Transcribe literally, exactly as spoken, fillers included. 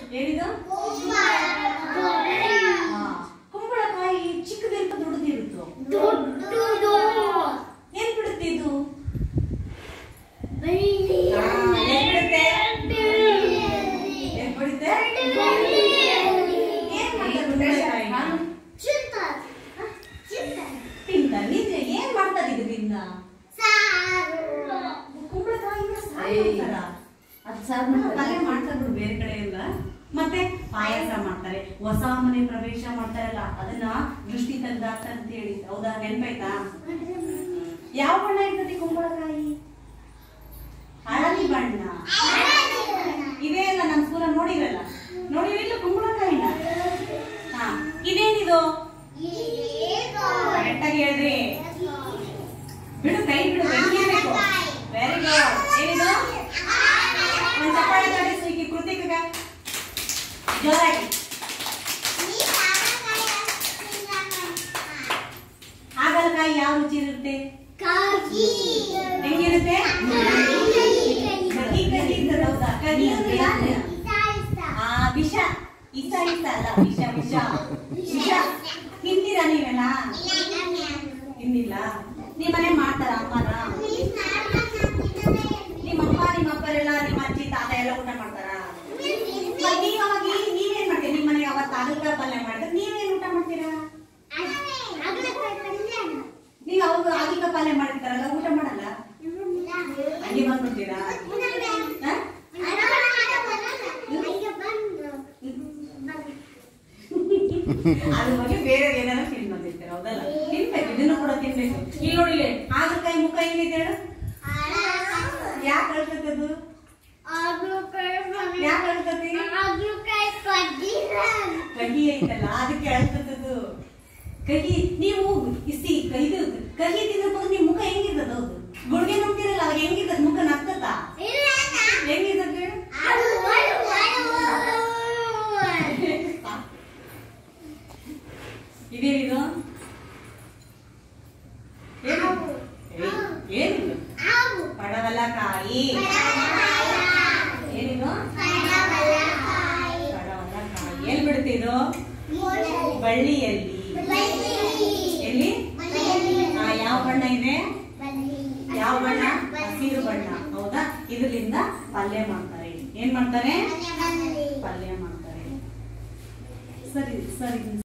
ಏನಿದು ಕುಂಬಳಕಾಯಿ ಚಿಕ್ಕದಿರುತ್ತೋ ದೊಡ್ಡದಿರುತ್ತೋ? ಏನ್ ಬಿಡುತ್ತೆ ಇದು? ಏನ್ ಬಿಡುತ್ತೆ? ಏನ್ ಏನ್ ಮಾಡ್ತಾರೆ ಇದರಿಂದ? ಕುಂಬಳಕಾಯಿನ ಪಲ್ಯ ಮಾಡ್ತಾರೆ ಬಿಡು, ಬೇರೆ ಕಡೆ ಎಲ್ಲ. ಮತ್ತೆ ಪಾಯಸ ಮಾಡ್ತಾರೆ, ಹೊಸ ಮನೆ ಪ್ರವೇಶ ಮಾಡ್ತಾರಲ್ಲ ಅದನ್ನ ದೃಷ್ಟಿ ತೆಗ್ದಾಕ್ತ ಅಂತ ಹೇಳಿ, ಹೌದಾ? ನೆನ್ಪಾಯ್ತಾ? ಯಾವ ಬಣ್ಣ ಇರ್ತದೆ ಕುಂಬಳಕಾಯಿ? ಹಳದಿ ಬಣ್ಣ. ಇದೇ ಅಲ್ಲ ನಮ್ ಸ್ಕೂಲ ನೋಡಿರಲ್ಲ, ನೋಡಿರಲಿಲ್ಲ ಕುಂಬಳಕಾಯಿನ? ಹಾ, ಇದೇನಿದು? ಕರೆಕ್ಟಾಗಿ ಹೇಳ್ರಿ. ಬಿಡು, ಕೈ ಬಿಡು, ಬೇಕು. Very good. ಏನಿದು? ಒಂದು ಚಪ್ಪಾಳೆ ತಡಿಸು ಈ ಕೃತಿಕ ಜೋರಾಗಿ. ಹಾಗಲಕಾಯಿ ಯಾವ ರುಚಿ ಇರುತ್ತೆ? ಹೆಂಗಿರುತ್ತೆ? ಕಹಿ ಕಹಿ ಇರ್ತದೆ, ಹೌದಾ? ಕಹಿ ಅಂದ್ರೆ ಆ ವಿಷ. ಇಷ್ಟ ಇಷ್ಟ ಅಲ್ಲ, ವಿಷ ವಿಷ ವಿಷ. ತಿಂತೀರಾ ನೀವೆಲ್ಲ? ತಿಂದಿಲ್ಲ? ನಿಮ್ಮ ಮನೆ ಮಾಡ್ತಾರ ಅಮ್ಮನ? ನಿಮ್ಮ ಅಮ್ಮ ನಿಮ್ಮ ಅಪ್ಪರೆಲ್ಲ, ನಿಮ್ಮ ಅಜ್ಜಿ ತಾತ ಎಲ್ಲ ಊಟ ಮಾಡ್ತಾರ? ನೀವ್ ಅವಾಗ ನೀವೇನ್ ಮಾಡ್ತೀರಿ? ನಿಮ್ಮ ಮನೆಗೆ ಅವತ್ತು ಹಾಗಲಕಾಯಿ ಪಲ್ಯ ಮಾಡಿದ್ರೆ ನೀವೇನ್ ಊಟ ಮಾಡ್ತೀರಾ? ನೀವು ಅವಾಗ ಹಾಗಲಕಾಯಿ ಪಲ್ಯ ಮಾಡಿರ್ತಾರಲ್ಲ, ಊಟ ಮಾಡಲ್ಲ? ಹಂಗೆ ಬಂದ್ಬಿಡ್ತೀರಾ? ಅದ್ರ ಬಗ್ಗೆ ಬೇರೆ ಏನಾದ್ರು ತಿನ್ ಬಂದಿರ್ತೀರ, ಹೌದಲ್ಲ? ತಿನ್ಬೇಕು, ಇದನ್ನು ಕೂಡ ತಿನ್ಬೇಕು. ಇಲ್ಲಿ ನೋಡಿ, ಹಾಗಲಕಾಯಿ ಮುಖ ಹೆಂಗಿದೆ ಹೇಳು? ಯಾಕೆ ಅಳ್ತದ್ದು? ಯಾಕೆ ಅಳ್ತತಿ? ಕಹಿ ಐತಲ್ಲ ಅದಕ್ಕೆ ಅಳ್ತದ್ದು. ಕಹಿ ನೀವು ಇಸಿ ಇದು ಕಹಿ ತಿನ್ನಬಹುದು. ನಿಮ್ ಮುಖ ಹೆಂಗಿರ್ತದ? ಹೌದು, ಗುಡ್ಗೆ ನುಗ್ತಿರಲ್ಲ ಅವಾಗ ಹೆಂಗಿರ್ತದ? ಮುಖ ನಗ್ತದ? ಹೆಂಗಿರ್ತದ? ಇದೇನಿದು? ಏನಿದು? ಪಡವಲಕಾಯಿ. ಏನಿದು? ಪಡವಲಕಾಯಿ. ಎಲ್ಲಿ ಬಿಡುತ್ತೆ ಇದು? ಬಳ್ಳಿಯಲ್ಲಿ. ಎಲ್ಲಿ? ಯಾವ ಬಣ್ಣ ಇದೆ? ಯಾವ ಬಣ್ಣ? ಹಸಿರು ಬಣ್ಣ, ಹೌದಾ? ಇದರಿಂದ ಪಲ್ಯ ಮಾಡ್ತಾರೆ. ಏನ್ ಮಾಡ್ತಾರೆ? ಪಲ್ಯ ಮಾಡ್ತಾರೆ. ಸರಿ ಸರಿ.